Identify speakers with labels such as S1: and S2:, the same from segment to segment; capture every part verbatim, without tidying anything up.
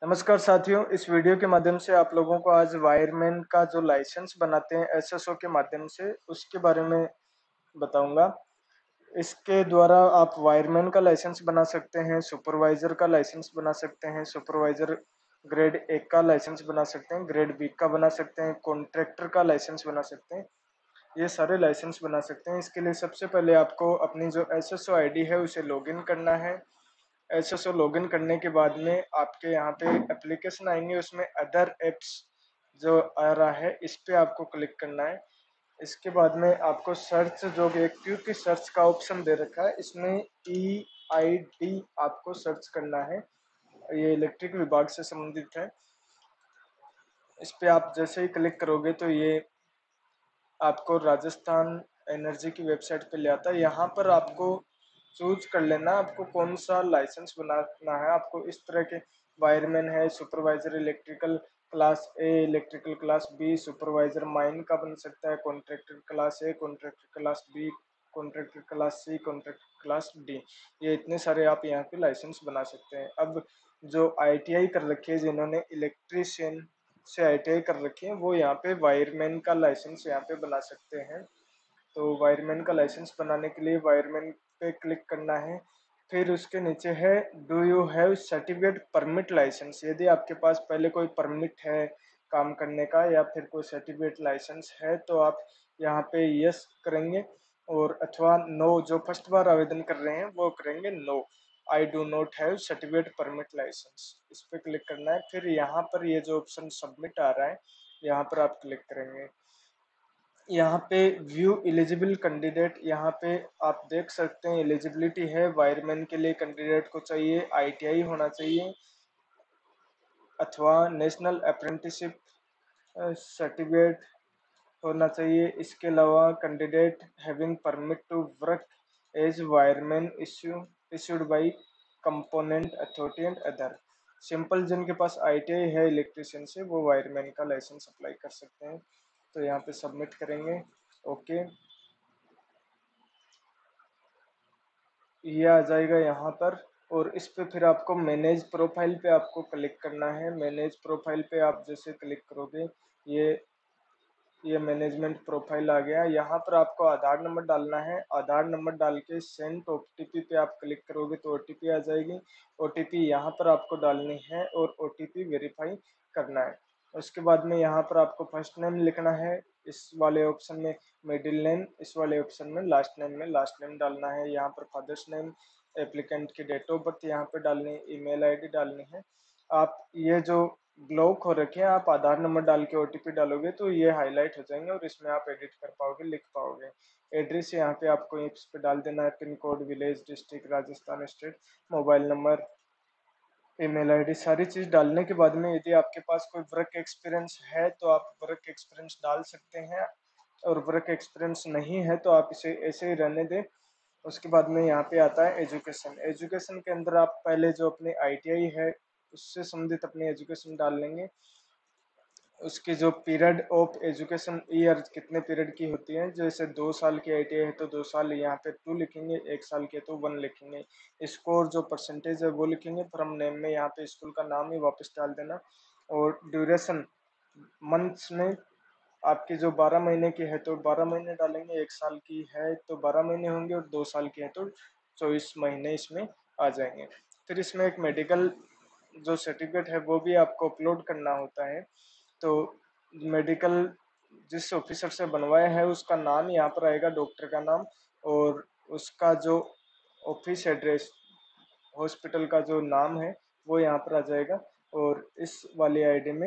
S1: नमस्कार साथियों, इस वीडियो के माध्यम से आप लोगों को आज वायरमैन का जो लाइसेंस बनाते हैं एसएसओ के माध्यम से, उसके बारे में बताऊंगा। इसके द्वारा आप वायरमैन का लाइसेंस बना सकते हैं, सुपरवाइजर का लाइसेंस बना सकते हैं, सुपरवाइजर ग्रेड एक का लाइसेंस बना सकते हैं, ग्रेड बी का बना सकते हैं, कॉन्ट्रैक्टर का लाइसेंस बना सकते हैं। ये सारे लाइसेंस बना सकते हैं। इसके लिए सबसे पहले आपको अपनी जो एसएसओ आईडी है उसे लॉगिन करना है। एसएसओ लॉगिन करने के बाद में आपके यहाँ पे एप्लीकेशन आएंगे, उसमें अदर एप्स जो आ रहा है इस पे आपको क्लिक करना है। इसके बाद में आपको सर्च, जो व्यक्तियों की सर्च का ऑप्शन दे रखा है, इसमें ई आई डी आपको सर्च करना है। ये इलेक्ट्रिक विभाग से संबंधित है। इस पे आप जैसे ही क्लिक करोगे तो ये आपको राजस्थान एनर्जी की वेबसाइट पे ले आता है। यहाँ पर आपको चूज कर लेना आपको कौन सा लाइसेंस बनाना है। आपको इस तरह के वायरमैन है, supervisor electrical class A, electrical class B, supervisor mine का बन सकता है, contractor class A, contractor class B, contractor class C, contractor class D, ये इतने सारे आप यहाँ पे लाइसेंस बना सकते हैं। अब जो आईटीआई कर रखी है, जिन्होंने इलेक्ट्रीशियन से आईटीआई कर रखी है, वो यहाँ पे वायरमैन का लाइसेंस यहाँ पे बना सकते हैं। तो वायरमैन का लाइसेंस बनाने के लिए वायरमैन पे क्लिक करना है। फिर उसके नीचे है do you have certificate permit licence. यदि आपके पास पहले कोई परमिट है काम करने का या फिर कोई सर्टिफिकेट लाइसेंस है तो आप यहाँ पे यस करेंगे, और अथवा नो, जो फर्स्ट बार आवेदन कर रहे हैं वो करेंगे no, I do not have certificate permit licence. इस पे क्लिक करना है। फिर यहाँ पर ये जो ऑप्शन सबमिट आ रहा है, यहाँ पर आप क्लिक करेंगे। यहाँ पे व्यू एलिजिबल कैंडिडेट, यहाँ पे आप देख सकते हैं एलिजिबिलिटी है। वायरमैन के लिए कैंडिडेट को चाहिए आईटीआई होना चाहिए अथवा नेशनल अप्रेंटिसशिप सर्टिफिकेट होना चाहिए। इसके अलावा candidate having permit to work as wireman issue issued by component authority and other. Simple जिनके पास आईटीआई है इलेक्ट्रिशियन से, वो वायरमैन का लाइसेंस अप्लाई कर सकते हैं। तो यहाँ पे सबमिट करेंगे, ओके। ये आ जाएगा यहाँ पर, और इस पे फिर आपको मैनेज प्रोफाइल पे आपको क्लिक करना है। मैनेज प्रोफाइल पे आप जैसे क्लिक करोगे, ये ये मैनेजमेंट प्रोफाइल आ गया। यहाँ पर आपको आधार नंबर डालना है। आधार नंबर डाल के सेंड ओटीपी पे आप क्लिक करोगे तो ओटीपी आ जाएगी। ओटीपी यहाँ पर आपको डालनी है और ओटीपी वेरीफाई करना है। उसके बाद में यहाँ पर आपको फर्स्ट नेम लिखना है इस वाले ऑप्शन में, मिडिल नेम इस वाले ऑप्शन में, लास्ट नेम में लास्ट नेम डालना है। यहाँ पर फादर्स नेम, एप्लीकेंट की डेट ऑफ बर्थ यहाँ पे डालनी है, ईमेल आईडी डालनी है। आप ये जो ब्लॉक हो रखे हैं, आप आधार नंबर डाल के ओटीपी डालोगे तो ये हाईलाइट हो जाएंगे और इसमें आप एडिट कर पाओगे, लिख पाओगे। एड्रेस यहाँ पे आपको इस पे डाल देना है, pin code, village, district, Rajasthan state, mobile number, email ID, सारी चीज डालने के बाद में यदि आपके पास कोई वर्क एक्सपीरियंस है तो आप वर्क एक्सपीरियंस डाल सकते हैं, और वर्क एक्सपीरियंस नहीं है तो आप इसे ऐसे ही रहने दें। उसके बाद में यहाँ पे आता है एजुकेशन। एजुकेशन के अंदर आप पहले जो अपनी आईटीआई है उससे संबंधित अपनी एजुकेशन डाल लेंगे। उसकी जो पीरियड ऑफ एजुकेशन ईयर कितने पीरियड की होती है, जैसे दो साल की आईटीआई है तो दो साल यहाँ पे टू लिखेंगे, एक साल के तो वन लिखेंगे। स्कोर जो परसेंटेज है वो लिखेंगे। फ्रॉम नेम में यहाँ पे स्कूल का नाम ही वापस डाल देना। और ड्यूरेशन मंथ्स में आपकी जो बारह महीने की है तो बारह महीने डालेंगे, एक साल की है तो बारह महीने होंगे, और दो साल की है तो चौबीस महीने इसमें आ जाएंगे। फिर इसमें एक मेडिकल जो सर्टिफिकेट है वो भी आपको अपलोड करना होता है। तो मेडिकल जिस ऑफिसर से बनवाया है उसका नाम यहाँ पर आएगा, डॉक्टर का नाम, और उसका जो ऑफिस एड्रेस, हॉस्पिटल का जो नाम है वो यहाँ पर आ जाएगा। और इस वाली आईडी में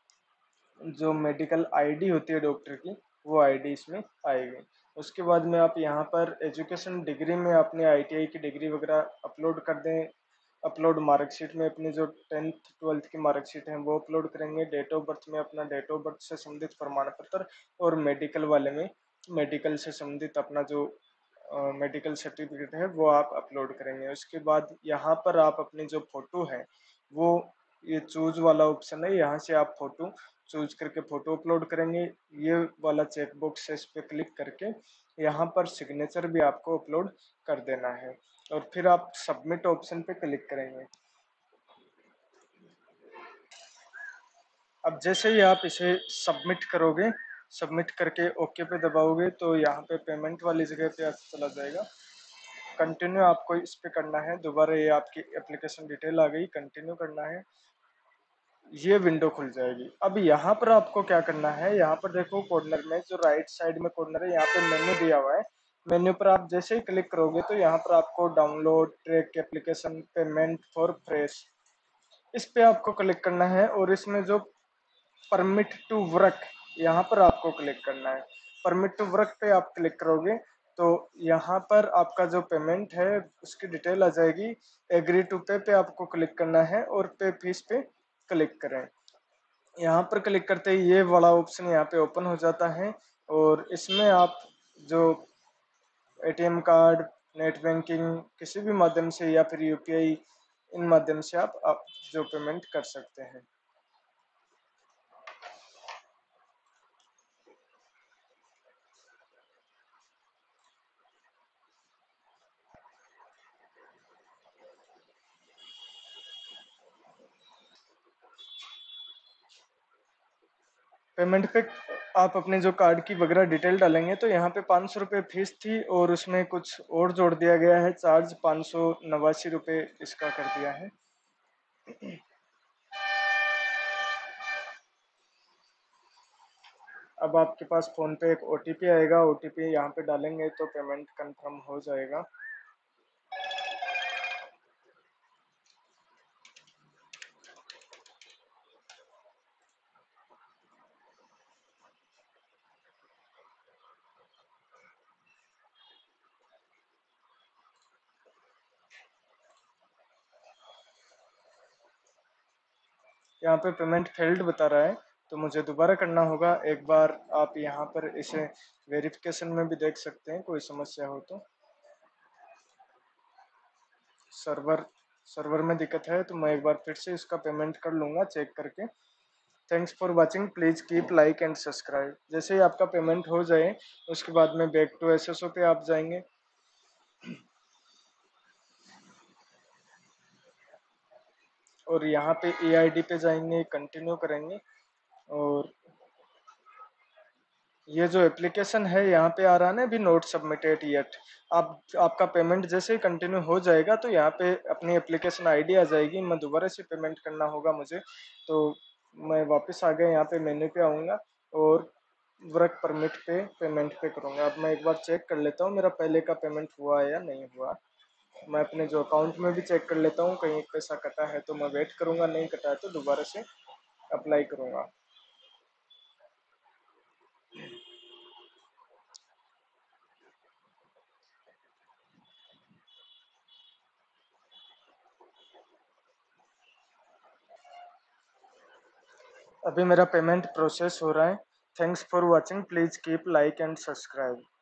S1: जो मेडिकल आईडी होती है डॉक्टर की, वो आईडी इसमें आएगी। उसके बाद में आप यहाँ पर एजुकेशन डिग्री में अपने आईटीआई की डिग्री वगैरह अपलोड कर दें। अपलोड मार्कशीट में अपनी जो टेंथ ट्वेल्थ की मार्कशीट है वो अपलोड करेंगे। डेट ऑफ बर्थ में अपना डेट ऑफ बर्थ से संबंधित प्रमाण पत्र, और मेडिकल वाले में मेडिकल से संबंधित अपना जो मेडिकल सर्टिफिकेट है वो आप अपलोड करेंगे। उसके बाद यहाँ पर आप अपनी जो फोटो है वो, ये चूज वाला ऑप्शन है, यहाँ से आप फोटो चूज करके फोटो अपलोड करेंगे। ये वाला चेक बॉक्स है, इस पर क्लिक करके यहाँ पर सिग्नेचर भी आपको अपलोड कर देना है, और फिर आप सबमिट ऑप्शन पे क्लिक करेंगे। अब जैसे ही आप इसे सबमिट करोगे, सबमिट करके ओके पे दबाओगे तो यहाँ पे पेमेंट वाली जगह पे चला जाएगा। कंटिन्यू आपको इस पे करना है। दोबारा ये आपकी एप्लीकेशन डिटेल आ गई, कंटिन्यू करना है, ये विंडो खुल जाएगी। अब यहाँ पर आपको क्या करना है, यहाँ पर देखो कॉर्नर में जो राइट साइड में कॉर्नर है, यहाँ पे मेन्यू दिया हुआ है। मेन्यू पर आप जैसे ही क्लिक करोगे तो यहाँ पर आपको download track application payment for fresh, इस पे आपको क्लिक करना है और इसमें जो परमिट टू वर्क, यहाँ पर आपको क्लिक करना है। परमिट टू वर्क पे आप क्लिक करोगे तो यहाँ पर आपका जो पेमेंट है उसकी डिटेल आ जाएगी। एग्री टू पे पे आपको क्लिक करना है और पे फीस पे क्लिक करें। यहाँ पर क्लिक करते ही ये वाला ऑप्शन यहाँ पे ओपन हो जाता है और इसमें आप जो एटीएम कार्ड, नेट बैंकिंग किसी भी माध्यम से या फिर यूपीआई, इन माध्यम से आप, आप जो पेमेंट कर सकते हैं। पेमेंट पे आप अपने जो कार्ड की वगैरह डिटेल डालेंगे तो यहाँ पे पाँच सौ रुपये फीस थी और उसमें कुछ और जोड़ दिया गया है चार्ज, पाँच सौ नवासी रुपये इसका कर दिया है। अब आपके पास फोन पे एक ओटीपी आएगा, ओटीपी यहाँ पे डालेंगे तो पेमेंट कंफर्म हो जाएगा। यहाँ पे पेमेंट फेल्ड बता रहा है तो मुझे दोबारा करना होगा। एक बार आप यहाँ पर इसे वेरिफिकेशन में भी देख सकते हैं, कोई समस्या हो तो। सर्वर सर्वर में दिक्कत है तो मैं एक बार फिर से इसका पेमेंट कर लूँगा चेक करके। Thanks for watching, please keep like and subscribe. जैसे ही आपका पेमेंट हो जाए उसके बाद में बैक टू एसएसओ पे आप जाएंगे और यहाँ पे ईआईडी पे जाएंगे, कंटिन्यू करेंगे और ये जो एप्लीकेशन है यहाँ पे आ रहा है ना अभी नोट सबमिटेड येट, आप आपका पेमेंट जैसे ही कंटिन्यू हो जाएगा तो यहाँ पे अपनी एप्लीकेशन आईडी आ जाएगी। मैं दोबारा से पेमेंट करना होगा मुझे, तो मैं वापस आ गया यहाँ पे मेन्यू पे आऊँगा और वर्क परमिट पे पेमेंट पे करूँगा। अब मैं एक बार चेक कर लेता हूँ मेरा पहले का पेमेंट हुआ या नहीं हुआ। मैं अपने जो अकाउंट में भी चेक कर लेता हूँ, कहीं पैसा कटा है तो मैं वेट करूँगा, नहीं कटा है तो दोबारा से अप्लाई करूँगा। अभी मेरा पेमेंट प्रोसेस हो रहा है। Thanks for watching, please keep like and subscribe.